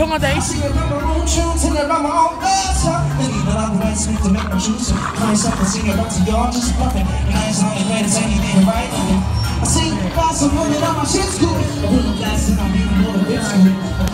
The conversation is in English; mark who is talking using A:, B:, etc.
A: Sjunga dig.
B: I see lots of women on my shit school. I put the glass and I'm even more than school.